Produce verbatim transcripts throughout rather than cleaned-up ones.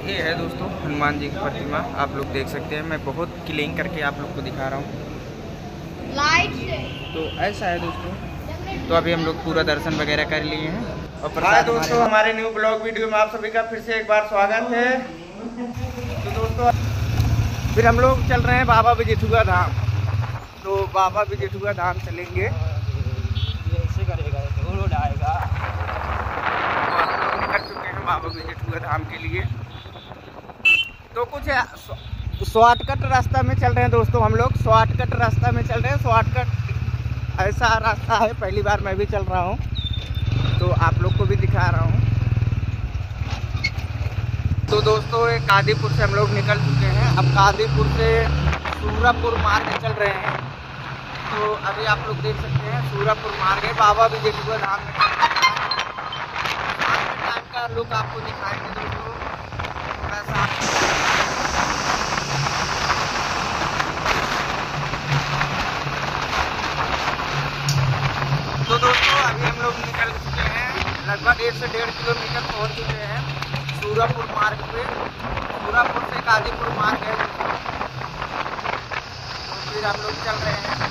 ये है दोस्तों हनुमान जी की प्रतिमा, आप लोग देख सकते हैं। मैं बहुत क्लीन करके आप लोग को दिखा रहा हूँ। तो ऐसा है दोस्तों। तो अभी हम लोग पूरा दर्शन वगैरह कर लिए हैं। और हाय दोस्तों, हमारे न्यू ब्लॉग वीडियो में आप सभी का फिर से एक बार स्वागत है। तो दोस्तों फिर हम लोग चल रहे हैं बाबा विजेठुआ धाम। तो बाबा विजेठुआ धाम चलेंगे। ऐसे करेगा रोड आएगा। निकल चुके हैं बाबा विजेठुआ धाम के लिए। तो कुछ शॉर्टकट रास्ता में चल रहे हैं दोस्तों, हम लोग शॉर्टकट रास्ता में चल रहे हैं। शॉर्टकट ऐसा रास्ता है, पहली बार मैं भी चल रहा हूँ, तो आप लोग को भी दिखा रहा हूँ। तो दोस्तों एक कादीपुर से हम लोग निकल चुके हैं। अब कादीपुर से सूरापुर मार्ग चल रहे हैं। तो अभी आप लोग देख सकते हैं सूरापुर मार्ग है, बाबा विजेठुआ धाम में टाइम का लुक आपको दिखाएंगे दोस्तों। थोड़ा सा तो दोस्तों अभी हम लोग निकल चुके हैं, लगभग एक से डेढ़ किलोमीटर पहुंच चुके हैं सूरापुर मार्ग पे। सूरापुर से कादीपुर मार्ग है, तो फिर हम लोग चल रहे हैं।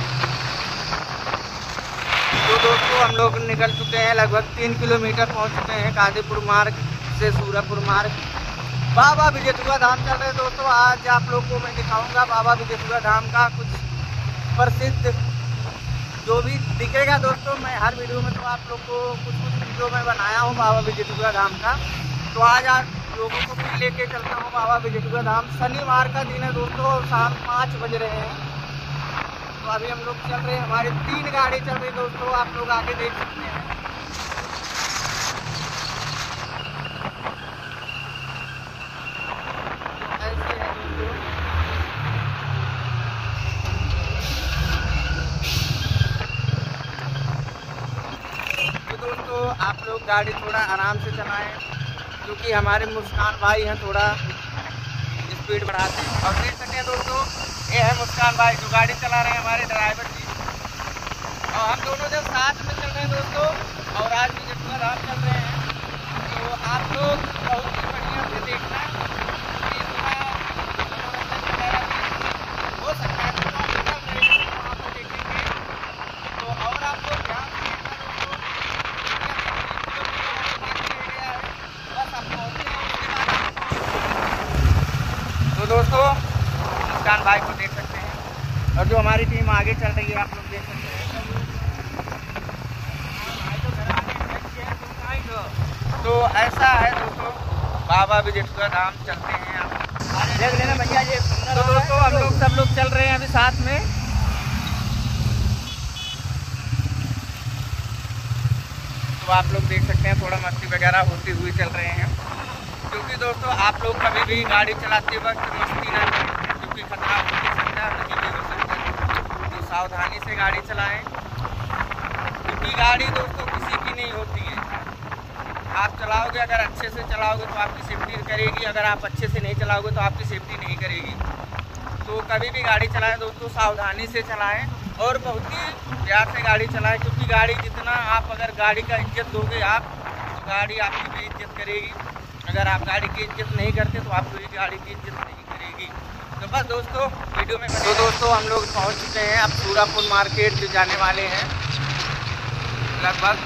तो दोस्तों हम लोग निकल चुके हैं, लगभग तीन किलोमीटर पहुंच चुके हैं कादीपुर मार्ग से सूरापुर मार्ग। बाबा विजेठुआ धाम चल रहे हैं दोस्तों। आज आप लोग को मैं दिखाऊंगा बाबा विजेठुआ धाम का कुछ प्रसिद्ध जो भी दिखेगा दोस्तों। मैं हर वीडियो में तो आप लोग को कुछ कुछ वीडियो में बनाया हूँ बाबा विजेठुआ धाम का। तो आज आप लोगों को भी लेके चलता हूँ बाबा विजेठुआ धाम। शनिवार का दिन है दोस्तों, शाम पाँच बज रहे हैं। तो अभी हम लोग चल रहे हैं, हमारी तीन गाड़ी चल रही दोस्तों, आप लोग आगे देख सकते हैं। ऐसे है दोस्तों। तो दोस्तों आप लोग गाड़ी थोड़ा आराम से चलाएं, क्योंकि हमारे मुस्कान भाई हैं थोड़ा स्पीड बढ़ाते हैं। और देख सकते हैं दोस्तों ये है मुस्कान भाई जो गाड़ी चला रहे हैं, हमारे ड्राइवर जी। और हम दोनों जब साथ में चल रहे हैं दोस्तों, और आज भी जब धाम चल रहे हैं, तो आप लोग बहुत ही बढ़िया से देखना कि हो सकता है तो आप निकल रहे हैं वहाँ पर देखेंगे। तो और आप लोग ध्यान से देखना दोस्तों। तो दोस्तों मुस्कान भाई को देख सकते हैं, और जो हमारी टीम आगे चल रही है आप लोग देख सकते हैं। तो ऐसा है दोस्तों, बाबा विजेठुआ धाम चलते हैं आप देख लेना भैया ये। तो दोस्तों हम लोग सब लोग चल रहे हैं अभी साथ में। तो आप लोग देख सकते हैं थोड़ा मस्ती वगैरह होती हुई चल रहे हैं, क्योंकि दोस्तों आप लोग कभी भी गाड़ी चलाते वक्त मस्ती ना करें, क्योंकि खतरा हो भी सकता है, नहीं भी हो सकता है। तो सावधानी से गाड़ी चलाएं, क्योंकि गाड़ी दोस्तों किसी की नहीं होती है। आप चलाओगे, अगर अच्छे से चलाओगे तो आपकी सेफ्टी करेगी, अगर आप अच्छे से नहीं चलाओगे तो आपकी सेफ्टी नहीं करेगी। तो कभी भी गाड़ी चलाएं दोस्तों सावधानी से चलाएं, और बहुत ही प्यार से गाड़ी चलाएं, क्योंकि गाड़ी जितना आप अगर गाड़ी का इज्जत दोगे आप, तो गाड़ी आपकी भी इज्जत करेगी। अगर आप गाड़ी की इज्जत नहीं करते तो आपको भी गाड़ी की इज्जत नहीं करेगी। तो बस दोस्तों वीडियो में तो दोस्तों हम लोग पहुंच चुके हैं, अब सूरापुर मार्केट जो जाने वाले हैं लगभग।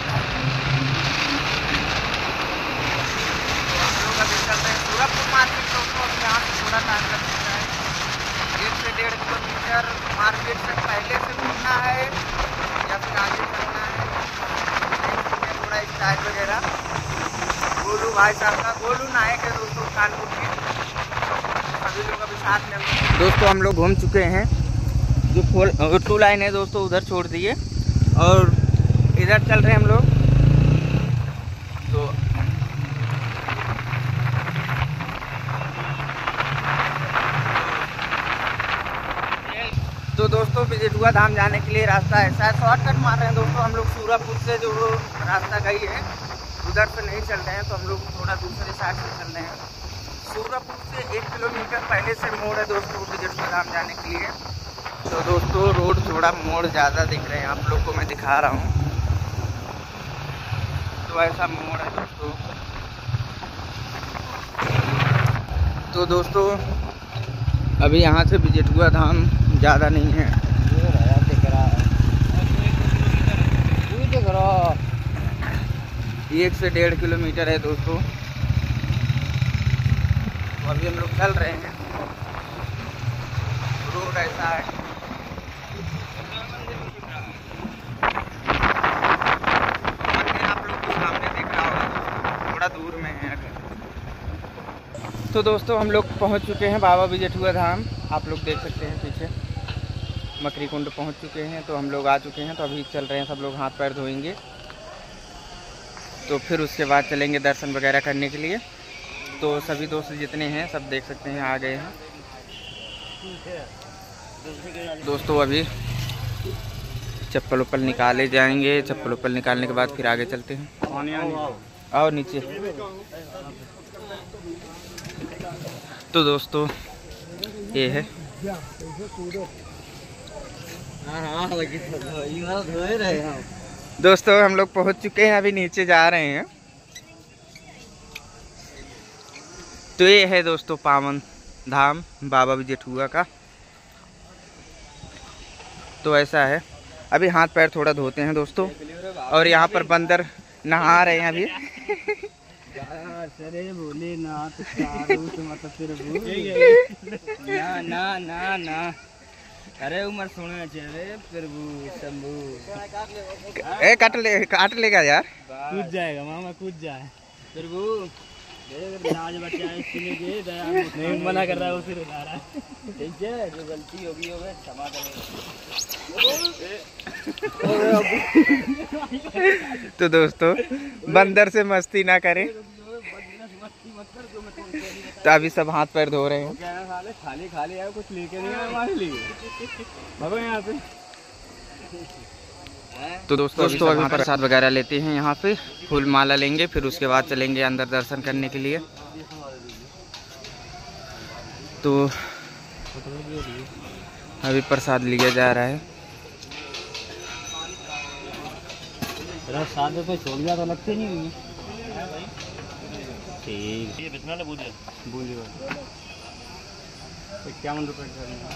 तो हम लोग अभी चल रहे हैं सूरापुर मार्केट दोस्तों। अब यहाँ से थोड़ा टाइम लग सकता है, एक से डेढ़ किलोमीटर मार्केट से पहले से घूमना है या फिर आगे चलना है। थोड़ा स्टाइल वगैरह गोलू भाई साहब का, गोलू नायक है दोस्तों कानपुर के। सभी लोग अभी साथ में दोस्तों हम लोग घूम चुके हैं। जो फोर टू लाइन है दोस्तों उधर छोड़ दिए, और इधर चल रहे हैं हम लोग। तो तो दोस्तों विजेठुआ धाम जाने के लिए रास्ता ऐसा है, शॉर्टकट मार रहे हैं दोस्तों हम लोग। सूरापुर से जो रास्ता गई है उधर से नहीं चल रहे हैं, तो हम लोग थोड़ा दूसरे साइड से चल रहे हैं। सूरापुर से एक किलोमीटर पहले से मोड़ है दोस्तों विजेठुआ धाम जाने के लिए। तो दोस्तों रोड थोड़ा मोड़ ज़्यादा दिख रहे हैं, आप लोग को मैं दिखा रहा हूँ। तो ऐसा मोड़ है दोस्तों। तो दोस्तों अभी यहाँ से बिजेठुआ धाम ज़्यादा नहीं है, एक से डेढ़ किलोमीटर है दोस्तों। तो अभी हम लोग चल रहे हैं, रोड ऐसा है। मंदिर आप लोग को सामने दिख रहा होगा, थोड़ा दूर में है। तो दोस्तों हम लोग पहुंच चुके हैं बाबा बिजेठुआ धाम, आप लोग देख सकते हैं पीछे मकरी कुंड पहुंच चुके हैं। तो हम लोग आ चुके हैं, तो अभी चल रहे हैं, सब लोग हाथ पैर धोएंगे, तो फिर उसके बाद चलेंगे दर्शन वगैरह करने के लिए। तो सभी दोस्त जितने हैं सब देख सकते हैं आ गए हैं। दोस्तों अभी चप्पल उप्पल निकाले जाएंगे, चप्पल उप्पल निकालने के बाद फिर आगे चलते हैं। आओ नीचे। तो दोस्तों ये है, दोस्तों हम लोग पहुंच चुके हैं, अभी नीचे जा रहे हैं। तो ये है दोस्तों पावन धाम बाबा बिजेठुआ का। तो ऐसा है, अभी हाथ पैर थोड़ा धोते हैं दोस्तों। और यहाँ पर बंदर नहा रहे हैं अभी। बोले ना ना ना ना, अरे उमर सोने चाहिए प्रभु शंभू। ए काट ले, काट लेगा यार, कूद जाएगा मामा, कूद जाए प्रभु। आज बच्चा के दया नहीं मना कर रहा है, उसे रुला रहा है। ठीक है, जो गलती होगी होगी क्षमा करें। तो दोस्तों बंदर से मस्ती ना करें। तो अभी सब हाथ पैर धो रहे हैं। खाली खाली है, कुछ लेके नहीं आए हमारे लिए, भगो यहाँ से। तो दोस्तों दोस्तों अभी प्रसाद वगैरह लेते हैं, यहाँ पे फूल माला लेंगे, फिर उसके बाद चलेंगे अंदर दर्शन करने के लिए। तो अभी प्रसाद लिया जा रहा है। प्रसाद तो छोड़ दिया तो लगते नहीं हुई। ठीक ये बिस्मिल्लाह बूझे बूझे इक्यावन रुपये का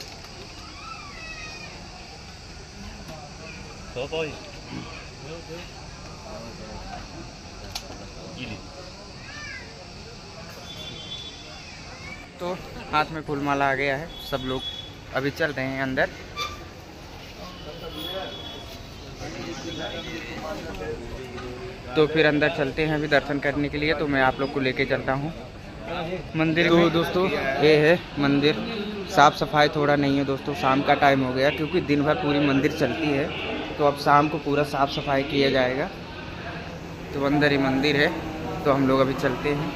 तो तो हाथ में फूल माला आ गया है, सब लोग अभी चल रहे हैं अंदर। तो फिर अंदर चलते हैं अभी दर्शन करने के लिए। तो मैं आप लोग को लेके चलता हूँ मंदिर। तो दोस्तों ये है मंदिर, साफ़ सफाई थोड़ा नहीं है दोस्तों, शाम का टाइम हो गया, क्योंकि दिन भर पूरी मंदिर चलती है, तो अब शाम को पूरा साफ़ सफाई किया जाएगा। तो अंदर ही मंदिर है, तो हम लोग अभी चलते हैं।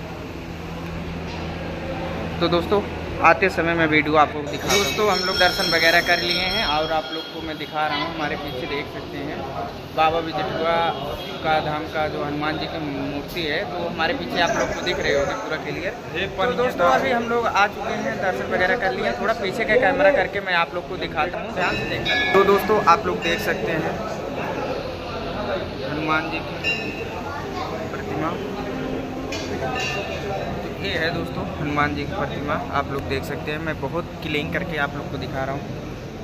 तो दोस्तों आते समय मैं वीडियो आपको दिखा दोस्तों हम लोग दर्शन वगैरह कर लिए हैं, और आप लोग को मैं दिखा रहा हूँ। हमारे पीछे देख सकते हैं बाबा बिजेठुआ का धाम का जो हनुमान जी की मूर्ति है, तो हमारे पीछे आप लोग को दिख रहे होंगे पूरा क्लियर। तो दोस्तों अभी हम लोग आ चुके हैं, दर्शन वगैरह कर लिए। थोड़ा पीछे का कैमरा करके मैं आप लोग को दिखाता हूँ, ध्यान से देखना। तो दोस्तों आप लोग देख सकते हैं हनुमान जी की प्रतिमा, ये है दोस्तों हनुमान जी की प्रतिमा, आप लोग देख सकते हैं। मैं बहुत क्लीन करके आप लोग को दिखा रहा हूँ।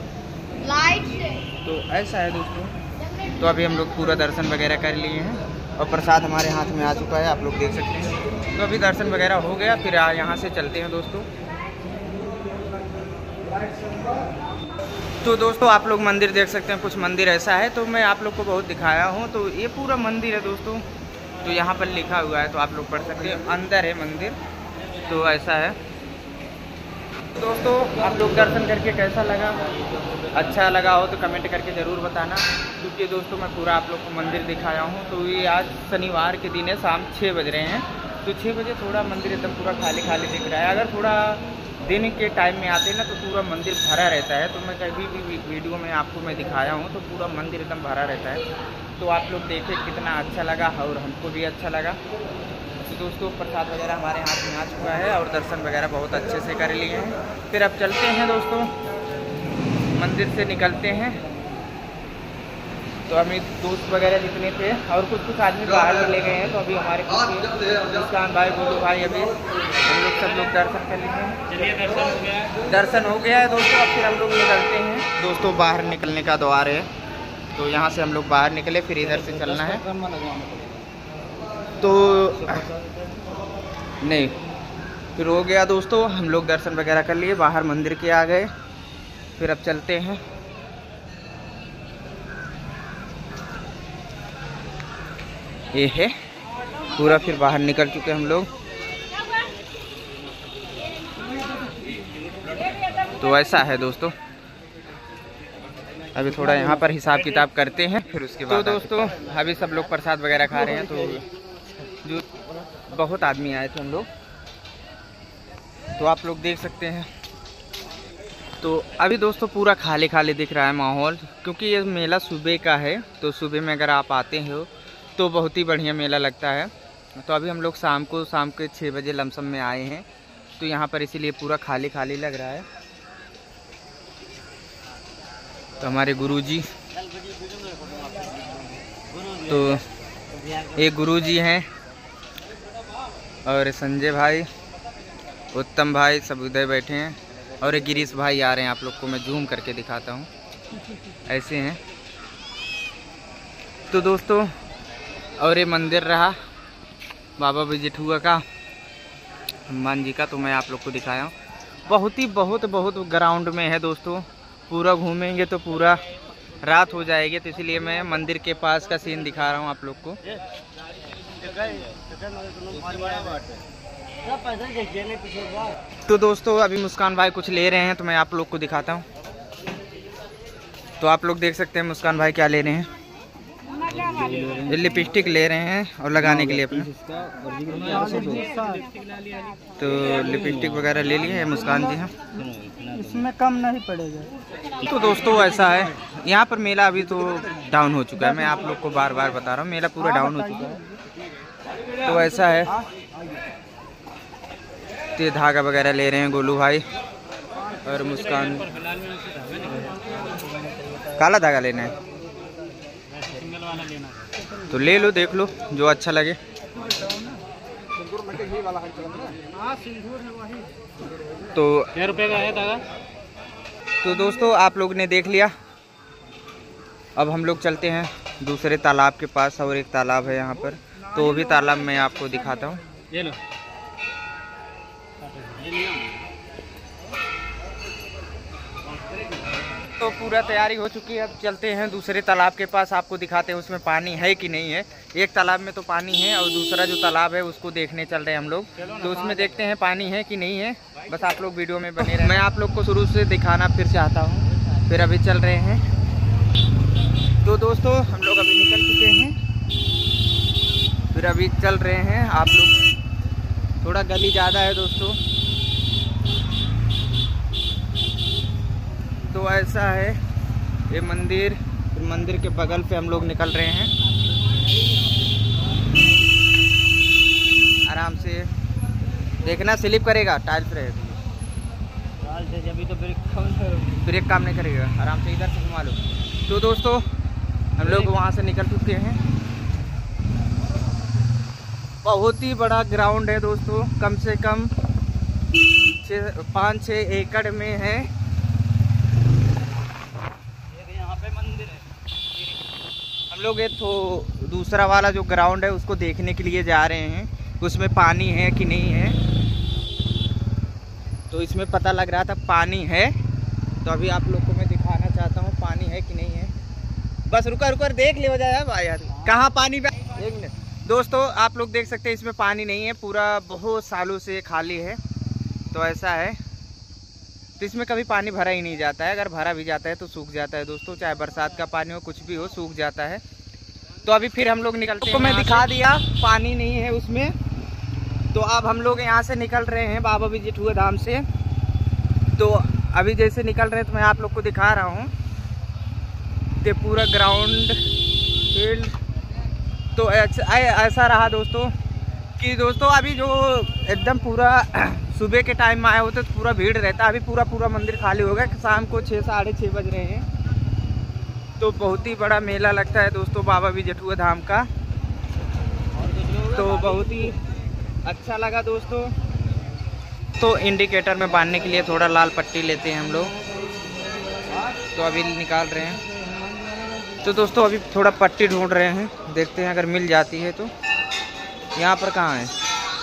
तो ऐसा है दोस्तों। तो अभी हम लोग पूरा दर्शन वगैरह कर लिए हैं, और प्रसाद हमारे हाथ में आ चुका है, आप लोग देख सकते हैं। तो अभी दर्शन वगैरह हो गया, फिर यहाँ से चलते हैं दोस्तों। तो दोस्तों आप लोग मंदिर देख सकते हैं, कुछ मंदिर ऐसा है, तो मैं आप लोग को बहुत दिखाया हूँ। तो ये पूरा मंदिर है दोस्तों, तो यहाँ पर लिखा हुआ है, तो आप लोग पढ़ सकते हैं, अंदर है मंदिर। तो ऐसा है दोस्तों। आप लोग दर्शन करके कैसा लगा, अच्छा लगा हो तो कमेंट करके ज़रूर बताना, क्योंकि दोस्तों मैं पूरा आप लोग को मंदिर दिखाया हूँ। तो ये आज शनिवार के दिन है, शाम छः बज रहे हैं, तो छः बजे थोड़ा मंदिर एकदम पूरा खाली खाली दिख रहा है। अगर थोड़ा दिन के टाइम में आते ना तो पूरा मंदिर भरा रहता है। तो मैं कभी भी वीडियो में आपको मैं दिखाया हूँ, तो पूरा मंदिर एकदम भरा रहता है। तो आप लोग देखें कितना अच्छा लगा, और हमको भी अच्छा लगा। तो दोस्तों प्रसाद वगैरह हमारे हाथ में आ चुका है, और दर्शन वगैरह बहुत अच्छे से कर लिए हैं। फिर अब चलते हैं दोस्तों, मंदिर से निकलते हैं। तो अभी दोस्त वगैरह जितने थे और कुछ कुछ आदमी बाहर चले गए हैं। तो अभी हमारे मुस्कान भाई, गोलू भाई, अभी हम लोग सब लोग दर्शन कर लिए हैं। चलिए दर्शन हो गया दर्शन हो गया है दोस्तों। अब फिर हम लोग निकलते हैं दोस्तों। बाहर निकलने का द्वार है, तो यहाँ से हम लोग बाहर निकले, फिर इधर से चलना है। तो नहीं, फिर हो गया दोस्तों, हम लोग दर्शन वगैरह कर लिए, बाहर मंदिर के आ गए। फिर अब चलते हैं। ये है पूरा, फिर बाहर निकल चुके हम लोग। तो ऐसा है दोस्तों। अभी थोड़ा यहाँ पर हिसाब किताब करते हैं, फिर उसके बाद तो दोस्तों अभी सब लोग प्रसाद वगैरह खा रहे हैं। तो जो बहुत आदमी आए थे हम लोग, तो आप लोग देख सकते हैं। तो अभी दोस्तों पूरा खाली खाली दिख रहा है माहौल, क्योंकि ये मेला सुबह का है। तो सुबह में अगर आप आते हो तो बहुत ही बढ़िया मेला लगता है। तो अभी हम लोग शाम को शाम के छः बजे लमसम में आए हैं, तो यहाँ पर इसीलिए पूरा खाली खाली लग रहा है। तो हमारे गुरुजी, तो एक गुरुजी हैं और संजय भाई, उत्तम भाई सब उधर बैठे हैं, और एक गिरीश भाई आ रहे हैं। आप लोग को मैं जूम करके दिखाता हूँ, ऐसे हैं। तो दोस्तों और ये मंदिर रहा बाबा जेठुआ का, हनुमान जी का, तो मैं आप लोग को दिखाया हूँ। बहुत ही बहुत बहुत ग्राउंड में है दोस्तों। पूरा घूमेंगे तो पूरा रात हो जाएगी, तो इसलिए मैं मंदिर के पास का सीन दिखा रहा हूँ आप लोग को। तो दोस्तों अभी मुस्कान भाई कुछ ले रहे हैं, तो मैं आप लोग को दिखाता हूँ। तो आप लोग देख सकते हैं मुस्कान भाई क्या ले रहे हैं। ये लिपस्टिक ले रहे हैं और लगाने के लिए अपने। तो लिपस्टिक वगैरह ले लिए हैं मुस्कान जी हैं, इसमें कम नहीं पड़ेगा। तो दोस्तों ऐसा है, यहाँ पर मेला अभी तो डाउन हो चुका है। मैं आप लोग को बार बार बता रहा हूँ, मेला पूरा डाउन हो चुका है। तो ऐसा है, तो धागा वगैरह ले रहे हैं गोलू भाई और मुस्कान। काला धागा लेना है तो ले लो, देख लो जो अच्छा लगे। तो क्या रुपए का है धागा। तो दोस्तों आप लोग ने देख लिया, अब हम लोग चलते हैं दूसरे तालाब के पास। और एक तालाब है यहाँ पर, तो वो भी तालाब मैं आपको दिखाता हूँ। ये लो। तो पूरा तैयारी हो चुकी है, अब चलते हैं दूसरे तालाब के पास, आपको दिखाते हैं उसमें पानी है कि नहीं है। एक तालाब में तो पानी है और दूसरा जो तालाब है उसको देखने चल रहे हैं हम लोग। तो उसमें देखते हैं पानी है कि नहीं है, बस आप लोग वीडियो में बने रहें। मैं आप लोग को शुरू से दिखाना फिर चाहता हूँ। फिर अभी चल रहे हैं। तो दोस्तों हम लोग अभी निकल चुके हैं, फिर अभी चल रहे हैं। आप लोग, थोड़ा गली ज़्यादा है दोस्तों। तो ऐसा है ये मंदिर, फिर मंदिर के बगल पे हम लोग निकल रहे हैं आराम से। देखना स्लिप करेगा, टाइल्स रहेगी, अभी तो ब्रेक काम ब्रेक काम नहीं करेगा। आराम से इधर से घुमा लो। तो दोस्तों हम लोग वहाँ से निकल चुके हैं। बहुत ही बड़ा ग्राउंड है दोस्तों, कम से कम छः पाँच छः एकड़ में है। हम लोग ये तो दूसरा वाला जो ग्राउंड है उसको देखने के लिए जा रहे हैं, उसमें पानी है कि नहीं है। तो इसमें पता लग रहा था पानी है, तो अभी आप लोग को मैं दिखाना चाहता हूँ पानी है कि नहीं है। बस रुका रुका देख ले हो जाए भाई यार, कहाँ पानी पे। एक मिनट दोस्तों, आप लोग देख सकते हैं इसमें पानी नहीं है, पूरा बहुत सालों से खाली है। तो ऐसा है, तो इसमें कभी पानी भरा ही नहीं जाता है। अगर भरा भी जाता है तो सूख जाता है दोस्तों, चाहे बरसात का पानी हो कुछ भी हो, सूख जाता है। तो अभी फिर हम लोग निकलते हैं। तो मैं दिखा दिया पानी नहीं है उसमें। तो अब हम लोग यहाँ से निकल रहे हैं बाबा जेठुआ धाम से। तो अभी जैसे निकल रहे हैं तो मैं आप लोग को दिखा रहा हूँ कि पूरा ग्राउंड फील्ड तो ऐसा रहा दोस्तों कि दोस्तों अभी जो एकदम पूरा सुबह के टाइम में आए होते तो पूरा भीड़ रहता। अभी पूरा पूरा मंदिर खाली हो गया, शाम को छः साढ़े छः बज रहे हैं। तो बहुत ही बड़ा मेला लगता है दोस्तों बाबा विजयठुआ धाम का, तो बहुत ही अच्छा लगा दोस्तों। तो इंडिकेटर में बांधने के लिए थोड़ा लाल पट्टी लेते हैं हम लोग, तो अभी निकाल रहे हैं। तो दोस्तों अभी थोड़ा पट्टी ढूंढ रहे हैं, देखते हैं अगर मिल जाती है तो। यहाँ पर कहाँ है,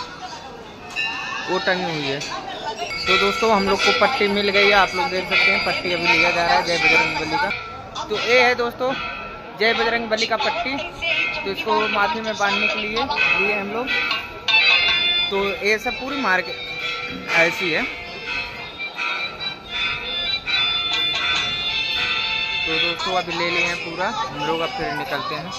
वो टंगी हुई है। तो दोस्तों हम लोग को पट्टी मिल गई है, आप लोग देख सकते हैं पट्टी अभी लिया जा रहा है जय बजरंग बली का। तो ये है दोस्तों जय बजरंग बली का पट्टी, तो इसको माथे में बांधने के लिए लिए हम लोग। तो ये सब पूरी मार्केट ऐसी है। तो दोस्तों अभी ले लिए हैं पूरा हम लोग, अब फिर निकलते हैं।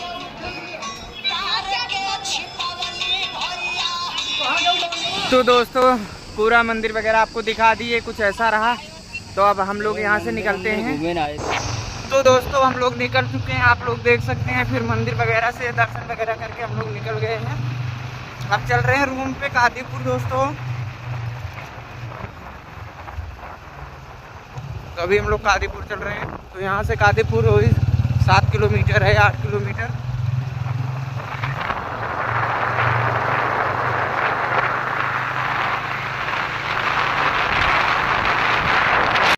तो दोस्तों पूरा मंदिर वगैरह आपको दिखा दिए, कुछ ऐसा रहा। तो अब हम लोग यहाँ से निकलते हैं। तो दोस्तों हम लोग निकल चुके हैं, आप लोग देख सकते हैं। फिर मंदिर वगैरह से दर्शन वगैरह करके हम लोग निकल गए हैं। अब चल रहे हैं रूम पे कादीपुर दोस्तों। तो अभी हम लोग कादीपुर चल रहे हैं। तो यहाँ से कादीपुर वही सात किलोमीटर है, आठ किलोमीटर।